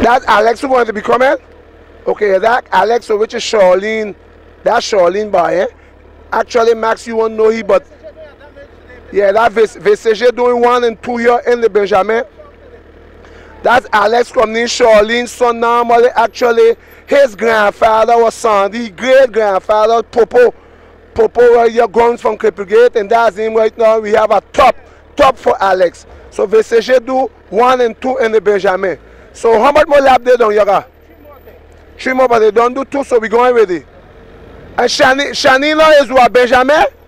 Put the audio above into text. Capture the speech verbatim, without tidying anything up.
That's Alex who wanted to be coming? Okay, that Alex, so which is Charlene. That's Charlene by eh? Actually, Max, you won't know he, but yeah, that V C G doing one and two year in the Benjamin. That's Alex from Charlene's son. Normally, actually, his grandfather was Sandy, great grandfather, Popo. Popo, right here, guns from Cripplegate, and that's him right now. We have a top, top for Alex. So V C G do one and two in the Benjamin. So how much more lap they done, Yaga? Three more, but they don't do two, so we're going with it. And Shani, Shanila is what, Benjamin?